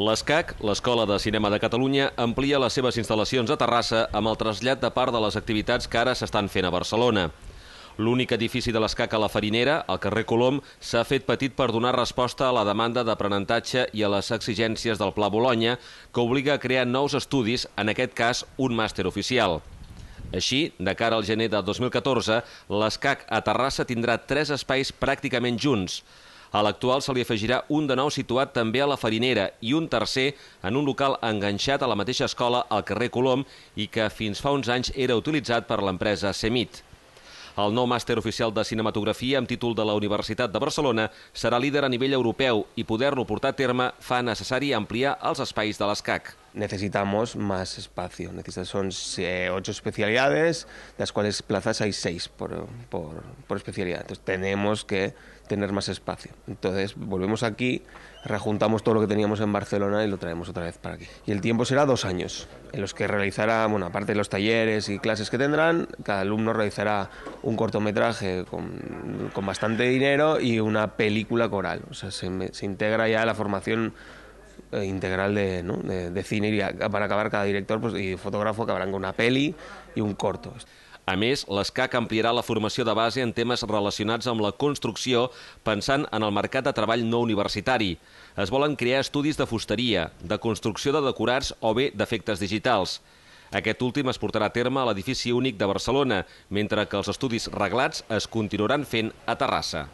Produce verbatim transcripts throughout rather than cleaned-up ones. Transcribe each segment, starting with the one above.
L'ESCAC, l'Escola de Cinema de Catalunya, amplia les seves instal·lacions a Terrassa amb el trasllat de part de les activitats que ara s'estan fent a Barcelona. L'únic edifici de l'ESCAC a la Farinera, al carrer Colom, s'ha fet petit per donar resposta a la demanda d'aprenentatge i a les exigències del Pla Bolonya, que obliga a crear nous estudis, en aquest cas un màster oficial. Així, de cara al gener de dos mil catorze, l'ESCAC a Terrassa tindrà tres espais pràcticament junts. A l'actual se li afegirà un de nou situat també a la Farinera i un tercer en un local enganxat a la mateixa escola al carrer Colom i que fins fa uns anys era utilitzat per l'empresa Semit. El nou màster oficial de cinematografia amb títol de la Universitat de Barcelona serà líder a nivell europeu i poder-lo portar a terme fa necessari ampliar els espais de l'ESCAC. Necesitamos más espacio. Son eh, ocho especialidades, de las cuales plazas hay seis por, por, por especialidad. Entonces tenemos que tener más espacio. Entonces volvemos aquí, rejuntamos todo lo que teníamos en Barcelona y lo traemos otra vez para aquí. Y el tiempo será dos años, en los que realizará, bueno, aparte de los talleres y clases que tendrán, cada alumno realizará un cortometraje con, con bastante dinero y una película coral. O sea, se, se integra ya la formación integral de, ¿no? de, de cine y para acabar cada director pues, y fotógrafo acabarán con una peli y un corto. A més, l'ESCAC ampliarà la formació de base en temes relacionats amb la construcció pensant en el mercat de treball no universitari. Es volen crear estudis de fusteria, de construcció de decorats o bé d'efectes digitals. Aquest últim es portarà a terme a l'edifici únic de Barcelona, mentre que els estudis reglats es continuaran fent a Terrassa.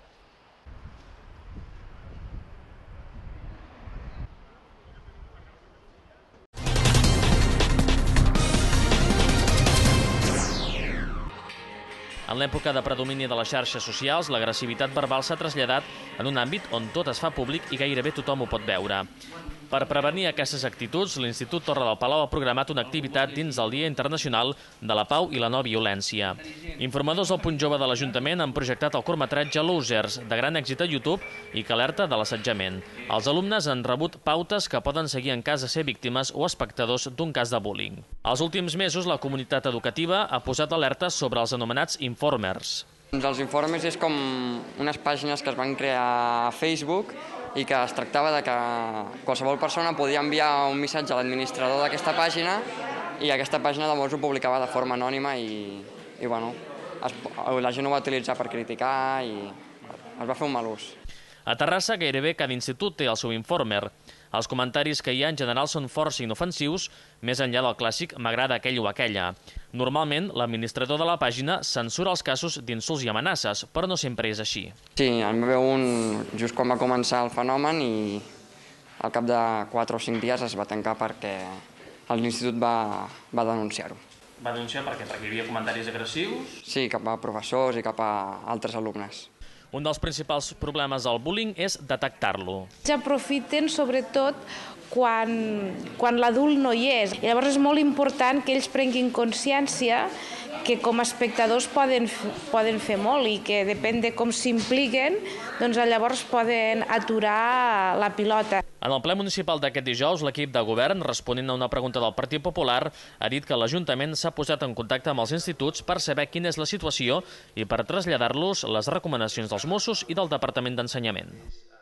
En l'època de predomini de les xarxes socials, l'agressivitat verbal s'ha traslladat en un àmbit on tot es fa públic i gairebé tothom ho pot veure. Per prevenir aquestes actituds, l'Institut Torre del Palau ha programat una activitat dins del Dia Internacional de la Pau i la No Violència. Informadors del Punt Jove de l'Ajuntament han projectat el curtmetratge Losers, de gran èxit a YouTube i que alerta de l'assetjament. Els alumnes han rebut pautes que poden seguir en cas de ser víctimes o espectadors d'un cas de bullying. Els últims mesos, la comunitat educativa ha posat alertes sobre els anomenats informers. Els informes és com unes pàgines que es van crear a Facebook i que es tractava de que qualsevol persona podia enviar un missatge a l'administrador d'aquesta pàgina i aquesta pàgina llavors ho publicava de forma anònima i, i bueno, es, la gent ho va utilitzar per criticar i es va fer un mal ús. A Terrassa gairebé cada institut té el seu informer. Els comentaris que hi ha en general són força inofensius, més enllà del clàssic «m'agrada aquell o aquella». Normalment, l'administrador de la pàgina censura els casos d'insults i amenaces, però no sempre és així. Sí, en va haver un just quan va començar el fenomen i al cap de quatre o cinc dies es va tancar perquè l'institut va, va denunciar-ho. Va denunciar per què? Perquè hi havia comentaris agressius? Sí, cap a professors i cap a altres alumnes. Un dels principals problemes del bullying és detectar-lo. S'aprofiten sobretot quan, quan l'adult no hi és. I llavors és molt important que ells prenguin consciència que com a espectadors poden, poden fer molt i que depèn de com s'impliquen, doncs llavors poden aturar la pilota. En el ple municipal d'aquest dijous, l'equip de govern, responent a una pregunta del Partit Popular, ha dit que l'Ajuntament s'ha posat en contacte amb els instituts per saber quina és la situació i per traslladar-los les recomanacions dels Mossos i del Departament d'Ensenyament.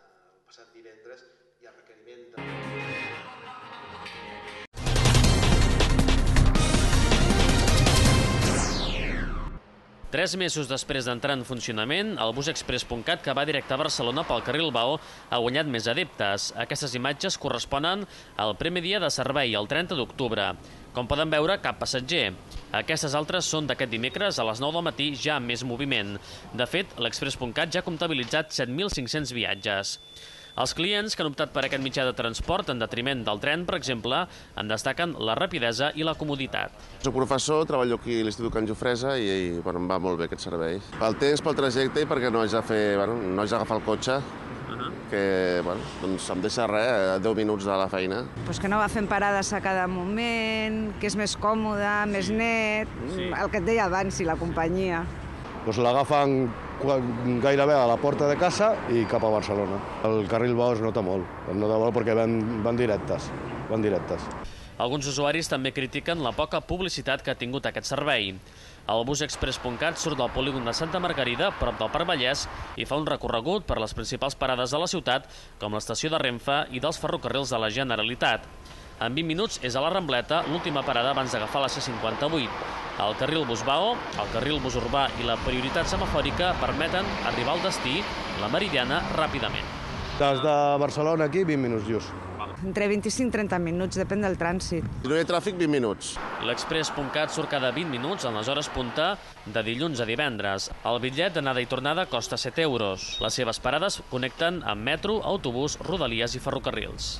Tres mesos després d'entrar en funcionament, el bus express punt cat, que va directe a Barcelona pel carril Baó, ha guanyat més adeptes. Aquestes imatges corresponen al primer dia de servei, el trenta d'octubre. Com poden veure, cap passatger. Aquestes altres són d'aquest dimecres a les nou del matí, ja amb més moviment. De fet, l'Express punt cat ja ha comptabilitzat set mil cinc-cents viatges. Els clients que han optat per aquest mitjà de transport en detriment del tren, per exemple, en destaquen la rapidesa i la comoditat. Soc professor, treballo aquí a l'Institut Can Jofresa i, i bueno, em va molt bé aquest servei. Pel temps, pel trajecte i perquè no haig de fer, bueno, no haig d'agafar el cotxe, uh-huh. que bueno, doncs em deixa res, deu minuts de la feina. Pues que no va fent parades a cada moment, que és més còmode, més net, sí. El que et deia abans, i la companyia. Pues l'agafen gairebé a la porta de casa i cap a Barcelona. El carril Baó es nota molt, es nota molt perquè van, van directes, van directes. Alguns usuaris també critiquen la poca publicitat que ha tingut aquest servei. El bus express punt cat surt del polígon de Santa Margarida, prop del Parc Vallès, i fa un recorregut per les principals parades de la ciutat, com l'estació de Renfe i dels ferrocarrils de la Generalitat. En vint minuts és a la Rambleta, l'última parada abans d'agafar la C cinquanta-vuit. El carril Busbao, el carril bus urbà i la prioritat semafòrica permeten arribar al destí, la Meridiana, ràpidament. Des de Barcelona aquí, vint minuts just. Entre vint-i-cinc i trenta minuts, depèn del trànsit. Si no hi ha tràfic, vint minuts. L'express punt cat surt cada vint minuts en les hores punta de dilluns a divendres. El bitllet d'anada i tornada costa set euros. Les seves parades connecten amb metro, autobús, rodalies i ferrocarrils.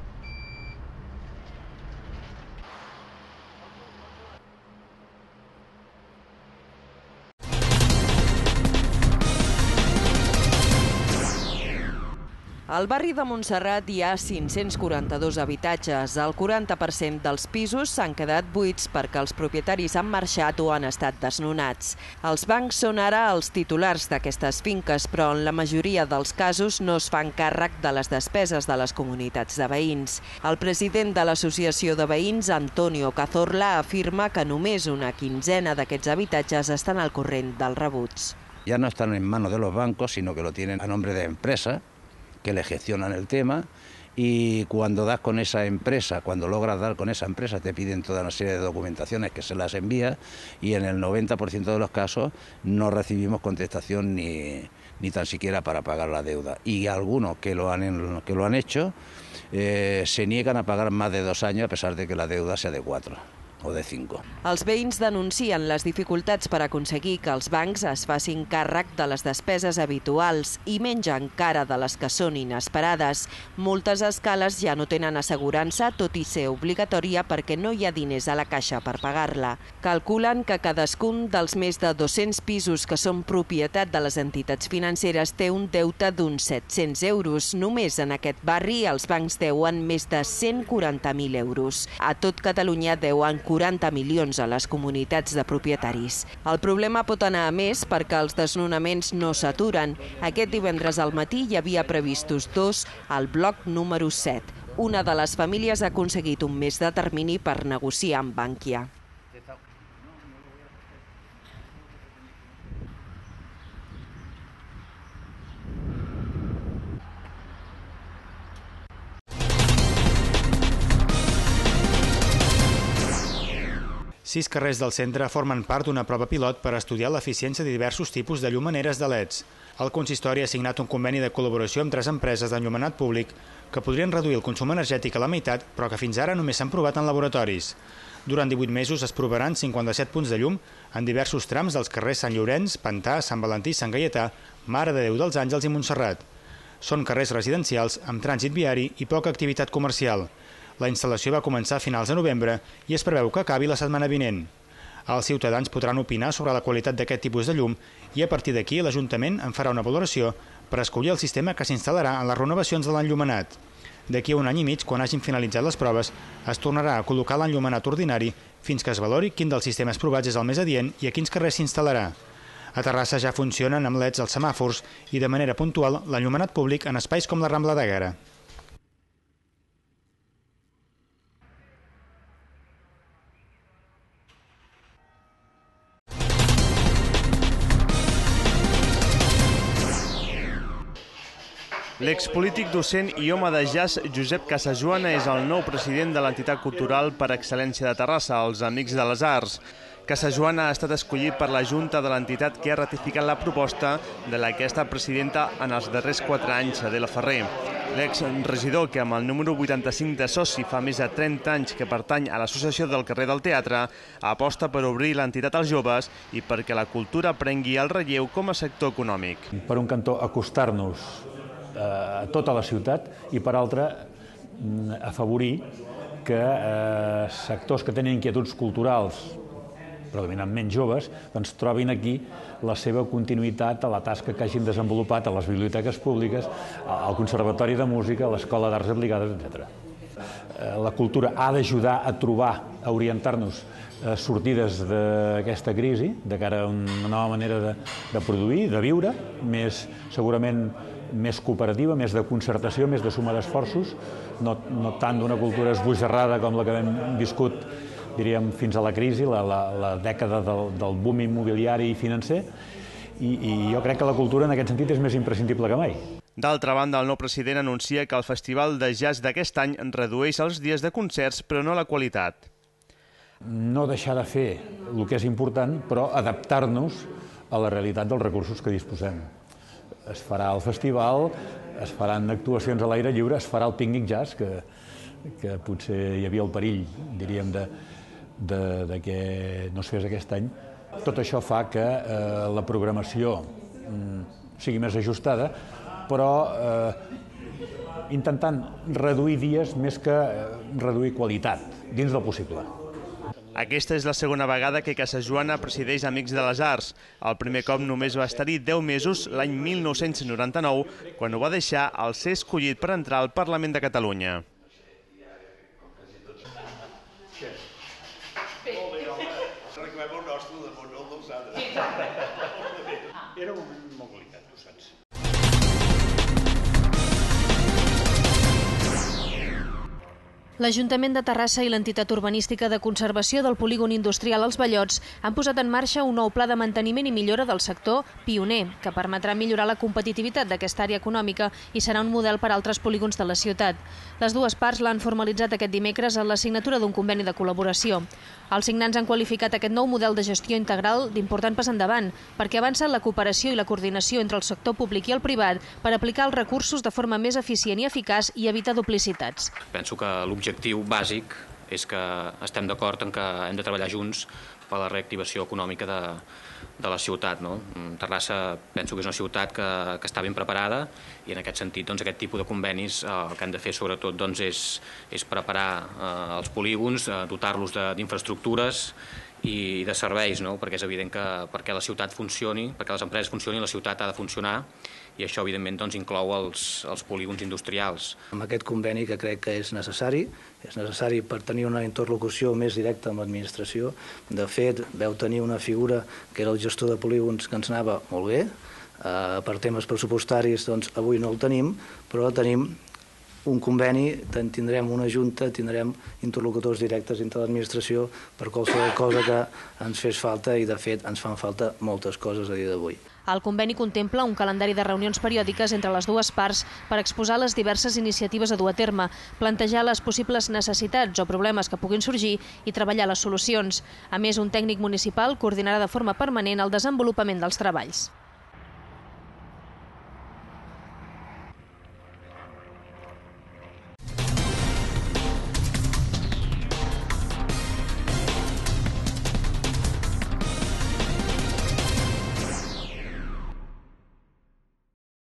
Al barri de Montserrat hi ha cinc-cents quaranta-dos habitatges. El quaranta per cent dels pisos s'han quedat buits perquè els propietaris han marxat o han estat desnonats. Els bancs són ara els titulars d'aquestes finques, però en la majoria dels casos no es fan càrrec de les despeses de les comunitats de veïns. El president de l'Associació de Veïns, Antonio Cazorla, afirma que només una quinzena d'aquests habitatges estan al corrent dels rebuts. Ya no están en manos de los bancos, sino que lo tienen a nombre de empresas que le gestionan el tema, y cuando das con esa empresa, cuando logras dar con esa empresa, te piden toda una serie de documentaciones que se las envía, y en el noventa por ciento de los casos no recibimos contestación ni, ni tan siquiera para pagar la deuda. Y algunos que lo han, que lo han hecho eh, se niegan a pagar más de dos años a pesar de que la deuda sea de cuatro o de cinco. Els veïns denuncien les dificultats per aconseguir que els bancs es facin càrrec de les despeses habituals i menys encara de les que són inesperades. Moltes escales ja no tenen assegurança, tot i ser obligatòria perquè no hi ha diners a la caixa per pagar-la. Calculen que cadascun dels més de dos-cents pisos que són propietat de les entitats financeres té un deute d'uns set-cents euros. Només en aquest barri els bancs deuen més de cent quaranta mil euros. A tot Catalunya deuen quaranta milions a les comunitats de propietaris. El problema pot anar a més perquè els desnonaments no s'aturen. Aquest divendres al matí hi havia previstos dos al bloc número set. Una de les famílies ha aconseguit un mes de termini per negociar amb Bankia. Sis carrers del centre formen part d'una prova pilot per estudiar l'eficiència de diversos tipus de llumaneres de leds. El consistori ha signat un conveni de col·laboració amb tres empreses d'enllumenat públic que podrien reduir el consum energètic a la meitat, però que fins ara només s'han provat en laboratoris. Durant divuit mesos es provaran cinquanta-set punts de llum en diversos trams dels carrers Sant Llorenç, Pantà, Sant Valentí, Sant Gaietà, Mare de Déu dels Àngels i Montserrat. Són carrers residencials amb trànsit viari i poca activitat comercial. La instal·lació va començar a finals de novembre i es preveu que acabi la setmana vinent. Els ciutadans podran opinar sobre la qualitat d'aquest tipus de llum i a partir d'aquí l'Ajuntament en farà una valoració per escollir el sistema que s'instal·larà en les renovacions de l'enllumenat. D'aquí a un any i mig, quan hagin finalitzat les proves, es tornarà a col·locar l'enllumenat ordinari fins que es valori quin dels sistemes provats és el més adient i a quins carrers s'instal·larà. A Terrassa ja funcionen amb leds als semàfors i de manera puntual l'enllumenat públic en espais com la Rambla de Guera. L'expolític, docent i home de jazz Josep Casajoana és el nou president de l'entitat cultural per excel·lència de Terrassa, els Amics de les Arts. Casajoana ha estat escollit per la Junta de l'entitat que ha ratificat la proposta de la que ha estat presidenta en els darrers quatre anys, Adela Ferrer. L'exregidor, que amb el número vuitanta-cinc de soci fa més de trenta anys que pertany a l'Associació del Carrer del Teatre, aposta per obrir l'entitat als joves i perquè la cultura prengui el relleu com a sector econòmic. Per un cantó, acostar-nos a tota la ciutat i, per altra, afavorir que eh, sectors que tenen inquietuds culturals, predominantment joves, doncs trobin aquí la seva continuïtat a la tasca que hagin desenvolupat a les biblioteques públiques, al Conservatori de Música, a l'Escola d'Arts Aplicades, etcètera. La cultura ha d'ajudar a trobar, a orientar-nos sortides d'aquesta crisi, de cara a una nova manera de, de produir, de viure, més segurament més cooperativa, més de concertació, més de suma d'esforços, no, no tant d'una cultura esbojarrada com la que hem viscut diríem, fins a la crisi, la, la, la dècada del, del boom immobiliari i financer, i, i jo crec que la cultura en aquest sentit és més imprescindible que mai. D'altra banda, el nou president anuncia que el Festival de Jazz d'aquest any redueix els dies de concerts, però no la qualitat. No deixar de fer el que és important, però adaptar-nos a la realitat dels recursos que disposem. Es farà el festival, es faran actuacions a l'aire lliure, es farà el pícnic jazz, que, que potser hi havia el perill, diríem, de, de, de que no es fes aquest any. Tot això fa que eh, la programació mm, sigui més ajustada, però eh, intentant reduir dies més que eh, reduir qualitat, dins del possible. Aquesta és la segona vegada que Casajoana presideix Amics de les Arts. El primer cop només va estar-hi deu mesos l'any mil nou-cents noranta-nou, quan ho va deixar al ser escollit per entrar al Parlament de Catalunya. Era un moment molt delicat, tu saps. L'Ajuntament de Terrassa i l'entitat urbanística de conservació del polígon industrial Els Bellots han posat en marxa un nou pla de manteniment i millora del sector pioner, que permetrà millorar la competitivitat d'aquesta àrea econòmica i serà un model per a altres polígons de la ciutat. Les dues parts l'han formalitzat aquest dimecres en la signatura d'un conveni de col·laboració. Els signants han qualificat aquest nou model de gestió integral d'important pas endavant, perquè avança la cooperació i la coordinació entre el sector públic i el privat per aplicar els recursos de forma més eficient i eficaç i evitar duplicitats. Penso que l'objectiu bàsic és que estem d'acord en que hem de treballar junts per a la reactivació econòmica de, de la ciutat. No? Terrassa penso que és una ciutat que, que està ben preparada i en aquest sentit doncs, aquest tipus de convenis eh, el que han de fer sobretot doncs, és, és preparar eh, els polígons, eh, dotar-los d'infraestructures i de serveis, no? Perquè és evident que perquè la ciutat funcioni, perquè les empreses funcionin, la ciutat ha de funcionar i això evidentment doncs, inclou els, els polígons industrials. Amb aquest conveni que crec que és necessari, és necessari per tenir una interlocució més directa amb l'administració. De fet, veu tenir una figura que era el gestor de polígons que ens anava molt bé, eh, per temes pressupostaris doncs, avui no el tenim, però tenim un conveni, tindrem una junta, tindrem interlocutors directes entre l'administració per qualsevol cosa que ens fes falta i de fet ens fan falta moltes coses a dia d'avui. El conveni contempla un calendari de reunions periòdiques entre les dues parts per exposar les diverses iniciatives a dur a terme, plantejar les possibles necessitats o problemes que puguin sorgir i treballar les solucions. A més, un tècnic municipal coordinarà de forma permanent el desenvolupament dels treballs.